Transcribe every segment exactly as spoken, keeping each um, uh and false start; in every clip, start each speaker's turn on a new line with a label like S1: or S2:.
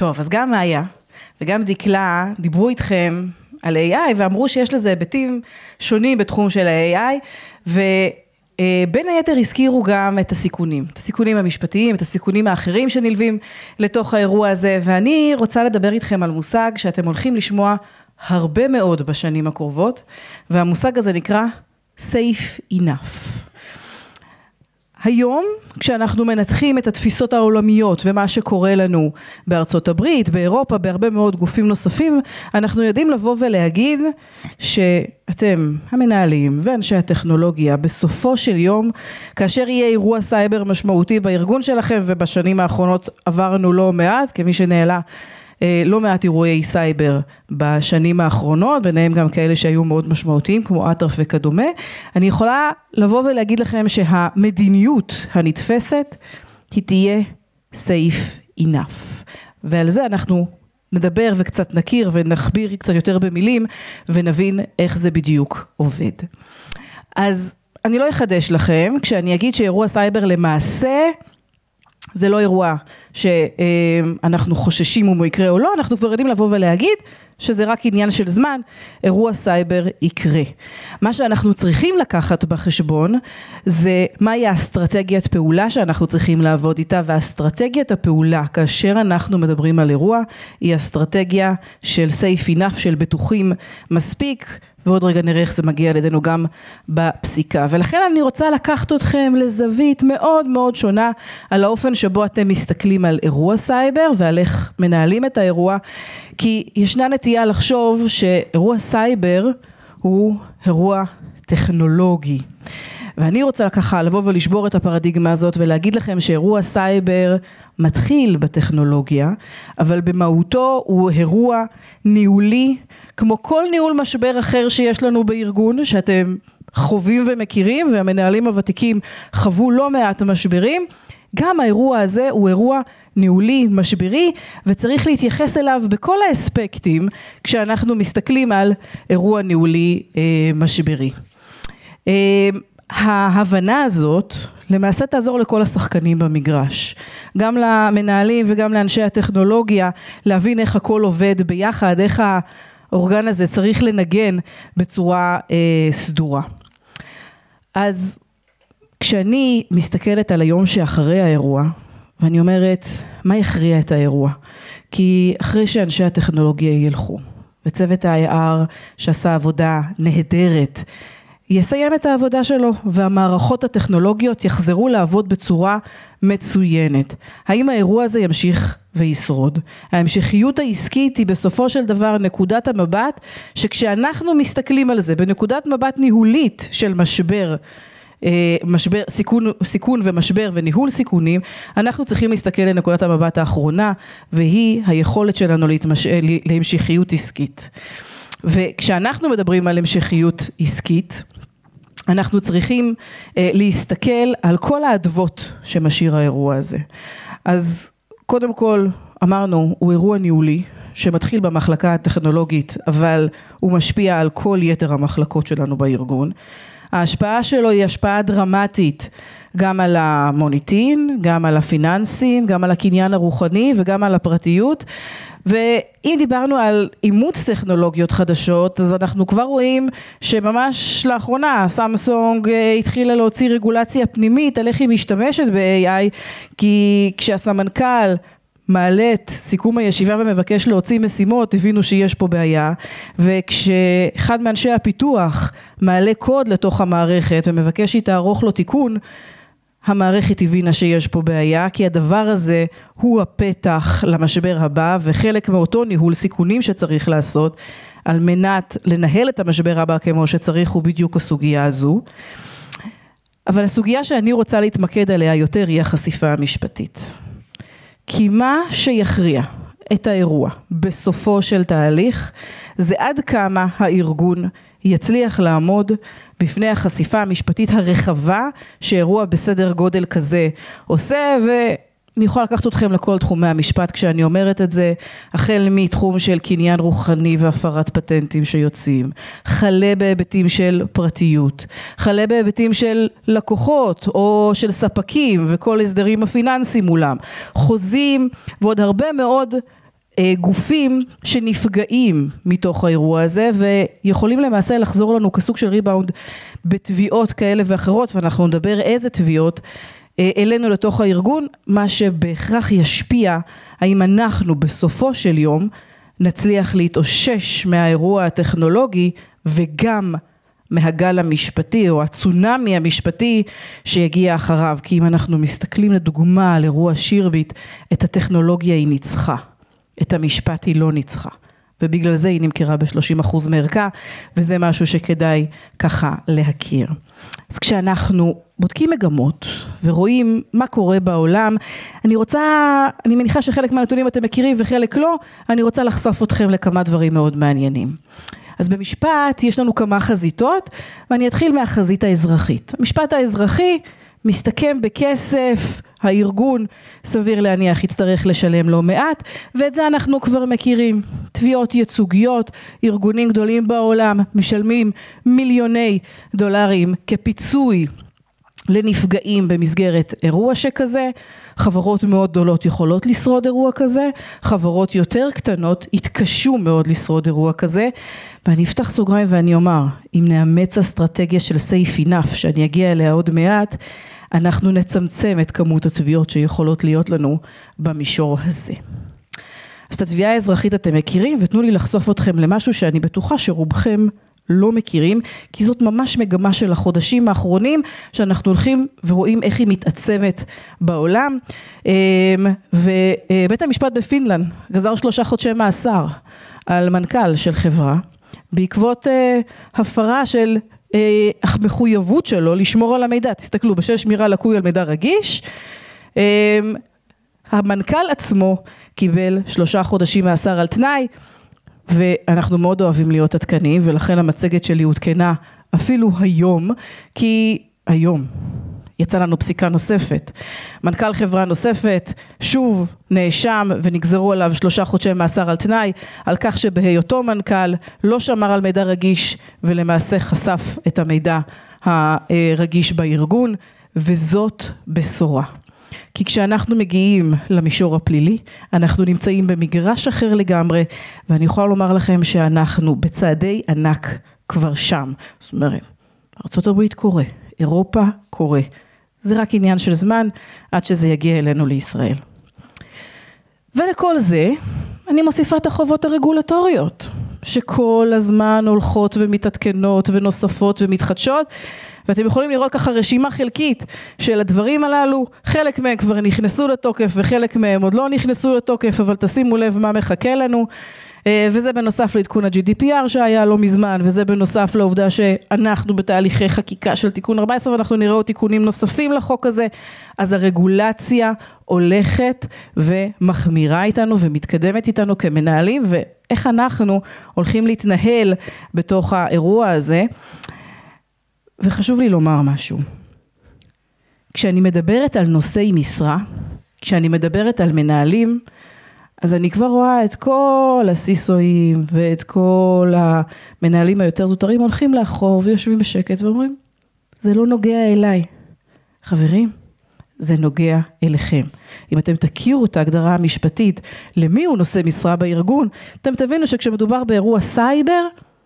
S1: טוב, אז גם מאיה וגם דקלה דיברו איתכם על איי איי ואמרו שיש לזה היבטים שונים בתחום של ה-איי איי, ובין היתר הזכירו גם את הסיכונים, את הסיכונים המשפטיים, את הסיכונים האחרים שנלווים לתוך האירוע הזה, ואני רוצה לדבר איתכם על מושג שאתם הולכים לשמוע הרבה מאוד בשנים הקרובות, והמושג הזה נקרא safe enough. היום, כשאנחנו מנתחים את התפיסות העולמיות ומה שקורה לנו בארצות הברית, באירופה, בהרבה מאוד גופים נוספים, אנחנו יודעים לבוא ולהגיד שאתם, המנהלים ואנשי הטכנולוגיה, בסופו של יום, כאשר יהיה אירוע סייבר משמעותי בארגון שלכם, ובשנים האחרונות עברנו לא מעט, כמי שנעלה לא מעט אירועי סייבר בשנים האחרונות, ביניהם גם כאלה שהיו מאוד משמעותיים, כמו אטרף וכדומה. אני יכולה לבוא ולהגיד לכם שהמדיניות הנתפסת, היא תהיה safe enough. ועל זה אנחנו נדבר וקצת נכיר ונחביר קצת יותר במילים, ונבין איך זה בדיוק עובד. אז אני לא אחדש לכם, כשאני אגיד שאירוע סייבר למעשה, זה לא אירוע שאנחנו חוששים אם הוא יקרה או לא, אנחנו כבר יודעים לבוא ולהגיד שזה רק עניין של זמן, אירוע סייבר יקרה. מה שאנחנו צריכים לקחת בחשבון זה מהי האסטרטגיית פעולה שאנחנו צריכים לעבוד איתה, והאסטרטגיית הפעולה כאשר אנחנו מדברים על אירוע היא אסטרטגיה של safe enough, של בטוחים מספיק, ועוד רגע נראה איך זה מגיע לידינו גם בפסיקה. ולכן אני רוצה לקחת אתכם לזווית מאוד מאוד שונה על האופן שבו אתם מסתכלים על אירוע סייבר ועל איך מנהלים את האירוע, כי ישנה נטייה לחשוב שאירוע סייבר הוא אירוע טכנולוגי. ואני רוצה ככה לבוא ולשבור את הפרדיגמה הזאת ולהגיד לכם שאירוע סייבר מתחיל בטכנולוגיה, אבל במהותו הוא אירוע ניהולי, כמו כל ניהול משבר אחר שיש לנו בארגון, שאתם חווים ומכירים, והמנהלים הוותיקים חוו לא מעט משברים, גם האירוע הזה הוא אירוע ניהולי, משברי, וצריך להתייחס אליו בכל האספקטים, כשאנחנו מסתכלים על אירוע ניהולי אה, משברי. אה, ההבנה הזאת למעשה תעזור לכל השחקנים במגרש, גם למנהלים וגם לאנשי הטכנולוגיה, להבין איך הכל עובד ביחד, איך האורגן הזה צריך לנגן בצורה אה, סדורה. אז כשאני מסתכלת על היום שאחרי האירוע, ואני אומרת, מה יכריע את האירוע? כי אחרי שאנשי הטכנולוגיה ילכו, וצוות ה-איי אר שעשה עבודה נהדרת, יסיים את העבודה שלו, והמערכות הטכנולוגיות יחזרו לעבוד בצורה מצוינת. האם האירוע הזה ימשיך וישרוד? ההמשכיות העסקית היא בסופו של דבר נקודת המבט, שכשאנחנו מסתכלים על זה, בנקודת מבט ניהולית של משבר, משבר, סיכון, סיכון ומשבר וניהול סיכונים, אנחנו צריכים להסתכל לנקודת המבט האחרונה, והיא היכולת שלנו להתמש... להמשכיות עסקית. וכשאנחנו מדברים על המשכיות עסקית, אנחנו צריכים אה, להסתכל על כל האדוות שמשאיר האירוע הזה. אז קודם כל אמרנו, הוא אירוע ניהולי, שמתחיל במחלקה הטכנולוגית, אבל הוא משפיע על כל יתר המחלקות שלנו בארגון. ההשפעה שלו היא השפעה דרמטית, גם על המוניטין, גם על הפיננסים, גם על הקניין הרוחני וגם על הפרטיות. ואם דיברנו על אימוץ טכנולוגיות חדשות, אז אנחנו כבר רואים שממש לאחרונה סמסונג התחילה להוציא רגולציה פנימית על איך היא משתמשת ב-איי איי, כי כשהסמנכ"ל מעלה את סיכום הישיבה ומבקש להוציא משימות, הבינו שיש פה בעיה, וכשאחד מאנשי הפיתוח מעלה קוד לתוך המערכת ומבקש שהיא תערוך לו תיקון, המערכת הבינה שיש פה בעיה, כי הדבר הזה הוא הפתח למשבר הבא, וחלק מאותו ניהול סיכונים שצריך לעשות, על מנת לנהל את המשבר הבא כמו שצריך, הוא בדיוק הסוגיה הזו. אבל הסוגיה שאני רוצה להתמקד עליה יותר היא החשיפה המשפטית. כי מה שיכריע את האירוע בסופו של תהליך, זה עד כמה הארגון יצליח לעמוד בפני החשיפה המשפטית הרחבה שאירוע בסדר גודל כזה עושה, ואני יכולה לקחת אתכם לכל תחומי המשפט כשאני אומרת את זה, החל מתחום של קניין רוחני והפרת פטנטים שיוצאים, חלה בהיבטים של פרטיות, חלה בהיבטים של לקוחות או של ספקים וכל הסדרים הפיננסיים מולם, חוזים ועוד הרבה מאוד גופים שנפגעים מתוך האירוע הזה ויכולים למעשה לחזור לנו כסוג של ריבאונד בתביעות כאלה ואחרות, ואנחנו נדבר איזה תביעות אלינו לתוך הארגון, מה שבהכרח ישפיע האם אנחנו בסופו של יום נצליח להתאושש מהאירוע הטכנולוגי וגם מהגל המשפטי או הצונמי המשפטי שיגיע אחריו. כי אם אנחנו מסתכלים לדוגמה על אירוע שירביט, את הטכנולוגיה היא ניצחה, את המשפט היא לא ניצחה, ובגלל זה היא נמכרה ב-שלושים אחוז מערכה, וזה משהו שכדאי ככה להכיר. אז כשאנחנו בודקים מגמות ורואים מה קורה בעולם, אני רוצה, אני מניחה שחלק מהנתונים אתם מכירים וחלק לא, אני רוצה לחשוף אתכם לכמה דברים מאוד מעניינים. אז במשפט יש לנו כמה חזיתות, ואני אתחיל מהחזית האזרחית. המשפט האזרחי מסתכם בכסף, הארגון סביר להניח יצטרך לשלם לא מעט, ואת זה אנחנו כבר מכירים. תביעות ייצוגיות, ארגונים גדולים בעולם משלמים מיליוני דולרים כפיצוי לנפגעים במסגרת אירוע שכזה. חברות מאוד גדולות יכולות לשרוד אירוע כזה, חברות יותר קטנות יתקשו מאוד לשרוד אירוע כזה, ואני אפתח סוגריים ואני אומר, אם נאמץ אסטרטגיה של safe enough, שאני אגיע אליה עוד מעט, אנחנו נצמצם את כמות התביעות שיכולות להיות לנו במישור הזה. אז את התביעה האזרחית אתם מכירים, ותנו לי לחשוף אתכם למשהו שאני בטוחה שרובכם לא מכירים, כי זאת ממש מגמה של החודשים האחרונים, שאנחנו הולכים ורואים איך היא מתעצמת בעולם, ובית המשפט בפינלנד גזר שלושה חודשי מאסר על מנכ"ל של חברה, בעקבות הפרה של המחויבות שלו לשמור על המידע. תסתכלו, בשל שמירה לקוי על מידע רגיש, המנכ"ל עצמו קיבל שלושה חודשים מאסר על תנאי, ואנחנו מאוד אוהבים להיות עדכניים, ולכן המצגת שלי הותקנה אפילו היום, כי היום יצא לנו פסיקה נוספת. מנכ"ל חברה נוספת, שוב נאשם ונגזרו עליו שלושה חודשי מאסר על תנאי, על כך שבהיותו מנכ"ל לא שמר על מידע רגיש, ולמעשה חשף את המידע הרגיש בארגון, וזאת בשורה. כי כשאנחנו מגיעים למישור הפלילי, אנחנו נמצאים במגרש אחר לגמרי, ואני יכולה לומר לכם שאנחנו בצעדי ענק כבר שם. זאת אומרת, ארצות הברית קורה, אירופה קורה. זה רק עניין של זמן עד שזה יגיע אלינו לישראל. ולכל זה, אני מוסיפה את החובות הרגולטוריות, שכל הזמן הולכות ומתעדכנות ונוספות ומתחדשות, ואתם יכולים לראות ככה רשימה חלקית של הדברים הללו, חלק מהם כבר נכנסו לתוקף וחלק מהם עוד לא נכנסו לתוקף, אבל תשימו לב מה מחכה לנו, וזה בנוסף לעדכון ה-ג'י די פי אר שהיה לא מזמן, וזה בנוסף לעובדה שאנחנו בתהליכי חקיקה של תיקון ארבע עשרה, ואנחנו נראה עוד תיקונים נוספים לחוק הזה, אז הרגולציה הולכת ומחמירה איתנו ומתקדמת איתנו כמנהלים, ואיך אנחנו הולכים להתנהל בתוך האירוע הזה. וחשוב לי לומר משהו. כשאני מדברת על נושאי משרה, כשאני מדברת על מנהלים, אז אני כבר רואה את כל הסיסויים ואת כל המנהלים היותר זוטרים הולכים לאחור ויושבים בשקט ואומרים, זה לא נוגע אליי. חברים, זה נוגע אליכם. אם אתם תכירו את ההגדרה המשפטית למי הוא נושא משרה בארגון, אתם תבינו שכשמדובר באירוע סייבר,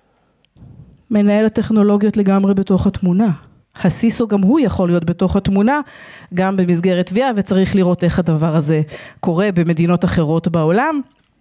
S1: מנהל הטכנולוגיות לגמרי בתוך התמונה. הסיסו גם הוא יכול להיות בתוך התמונה, גם במסגרת תביעה, וצריך לראות איך הדבר הזה קורה במדינות אחרות בעולם.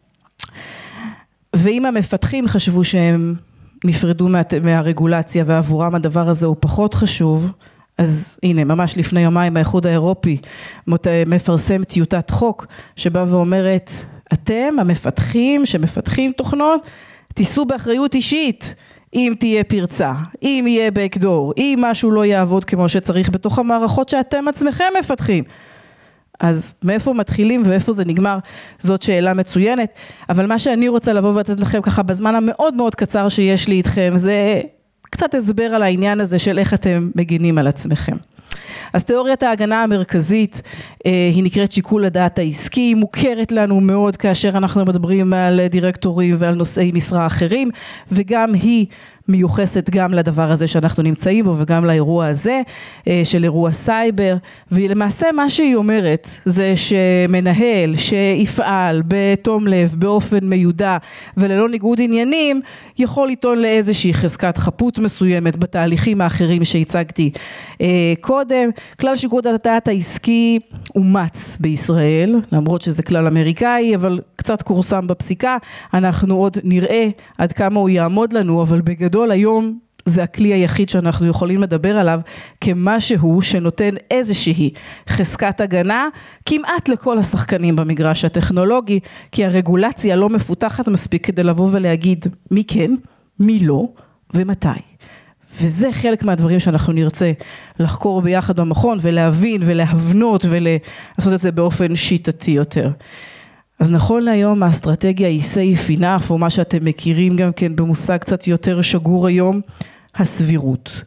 S1: ואם המפתחים חשבו שהם נפרדו מה, מהרגולציה, ועבורם הדבר הזה הוא פחות חשוב, אז הנה, ממש לפני יומיים האיחוד האירופי מפרסם טיוטת חוק, שבא ואומרת, אתם המפתחים שמפתחים תוכנות, תיסעו באחריות אישית, אם תהיה פרצה, אם יהיה backdoor, אם משהו לא יעבוד כמו שצריך בתוך המערכות שאתם עצמכם מפתחים. אז מאיפה מתחילים ואיפה זה נגמר, זאת שאלה מצוינת, אבל מה שאני רוצה לבוא ולתת לכם ככה בזמן המאוד מאוד קצר שיש לי איתכם, זה קצת הסבר על העניין הזה של איך אתם מגינים על עצמכם. אז תיאוריית ההגנה המרכזית היא נקראת שיקול הדעת העסקי, היא מוכרת לנו מאוד כאשר אנחנו מדברים על דירקטורים ועל נושאי משרה אחרים, וגם היא מיוחסת גם לדבר הזה שאנחנו נמצאים בו וגם לאירוע הזה של אירוע סייבר, ולמעשה מה שהיא אומרת זה שמנהל שיפעל בתום לב, באופן מיודע וללא ניגוד עניינים, יכול לטעון לאיזושהי חזקת חפות מסוימת בתהליכים האחרים שהצגתי קודם. כלל שיקול הדעת העסקי אומץ בישראל, למרות שזה כלל אמריקאי, אבל קצת קורסם בפסיקה, אנחנו עוד נראה עד כמה הוא יעמוד לנו, אבל בגדול היום זה הכלי היחיד שאנחנו יכולים לדבר עליו כמשהו שנותן איזושהי חזקת הגנה כמעט לכל השחקנים במגרש הטכנולוגי, כי הרגולציה לא מפותחת מספיק כדי לבוא ולהגיד מי כן, מי לא ומתי. וזה חלק מהדברים שאנחנו נרצה לחקור ביחד במכון ולהבין ולהבנות ולעשות את זה באופן שיטתי יותר. אז נכון להיום האסטרטגיה היא safe enough, או מה שאתם מכירים גם כן במושג קצת יותר שגור היום, הסבירות.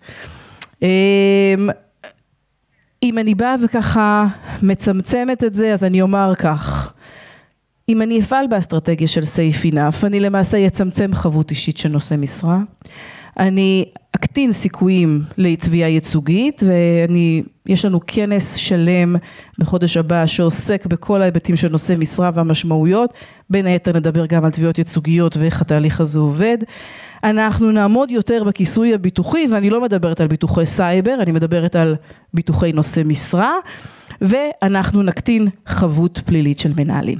S1: אם אני באה וככה מצמצמת את זה, אז אני אומר כך, אם אני אפעל באסטרטגיה של safe enough, אני למעשה יצמצם חבות אישית של נושא משרה, אני אקטין סיכויים לתביעה ייצוגית, ואני, יש לנו כנס שלם בחודש הבא שעוסק בכל ההיבטים של נושא משרה והמשמעויות, בין היתר נדבר גם על תביעות ייצוגיות ואיך התהליך הזה עובד. אנחנו נעמוד יותר בכיסוי הביטוחי, ואני לא מדברת על ביטוחי סייבר, אני מדברת על ביטוחי נושא משרה, ואנחנו נקטין חבות פלילית של מנהלים.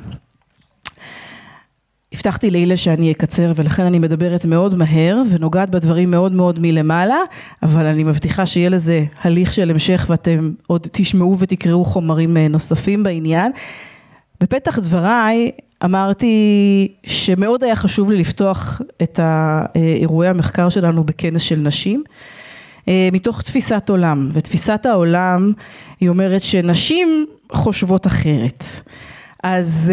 S1: הבטחתי לילה שאני אקצר, ולכן אני מדברת מאוד מהר ונוגעת בדברים מאוד מאוד מלמעלה, אבל אני מבטיחה שיהיה לזה הליך של המשך ואתם עוד תשמעו ותקראו חומרים נוספים בעניין. בפתח דבריי אמרתי שמאוד היה חשוב לי לפתוח את אירועי המחקר שלנו בכנס של נשים, מתוך תפיסת עולם, ותפיסת העולם היא אומרת שנשים חושבות אחרת. אז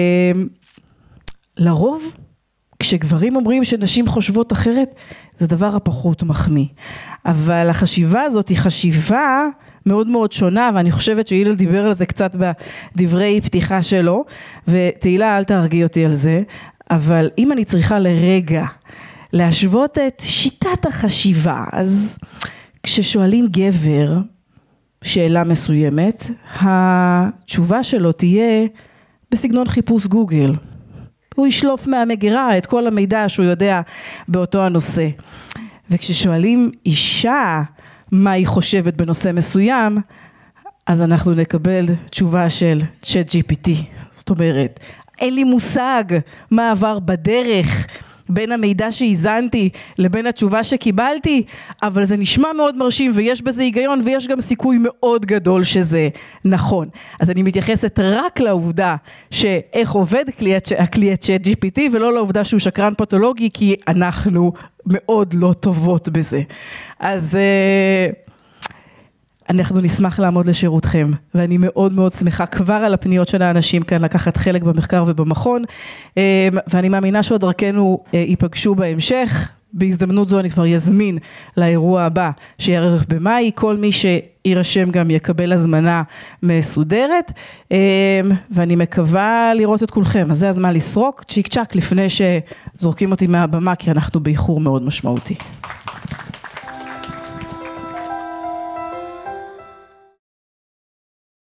S1: לרוב, כשגברים אומרים שנשים חושבות אחרת, זה דבר הפחות מחמיא. אבל החשיבה הזאת היא חשיבה מאוד מאוד שונה, ואני חושבת שהילל דיבר על זה קצת בדברי פתיחה שלו, ותהילה אל תרגיע אותי על זה, אבל אם אני צריכה לרגע להשוות את שיטת החשיבה, אז כששואלים גבר שאלה מסוימת, התשובה שלו תהיה בסגנון חיפוש גוגל. הוא ישלוף מהמגירה את כל המידע שהוא יודע באותו הנושא. וכששואלים אישה מה היא חושבת בנושא מסוים, אז אנחנו נקבל תשובה של צ'אט ג'י פי טי. זאת אומרת, אין לי מושג מה עבר בדרך בין המידע שהזנתי לבין התשובה שקיבלתי, אבל זה נשמע מאוד מרשים ויש בזה היגיון ויש גם סיכוי מאוד גדול שזה נכון. אז אני מתייחסת רק לעובדה שאיך עובד הכלי צ'אט ג'י פי טי ולא לעובדה שהוא שקרן פתולוגי, כי אנחנו מאוד לא טובות בזה. אז אנחנו נשמח לעמוד לשירותכם, ואני מאוד מאוד שמחה כבר על הפניות של האנשים כאן לקחת חלק במחקר ובמכון, ואני מאמינה שעוד דרכנו ייפגשו בהמשך. בהזדמנות זו אני כבר יזמין לאירוע הבא שיערך במאי, כל מי שירשם גם יקבל הזמנה מסודרת, ואני מקווה לראות את כולכם. אז זה הזמן לסרוק צ'יק צ'ק לפני שזורקים אותי מהבמה, כי אנחנו באיחור מאוד משמעותי.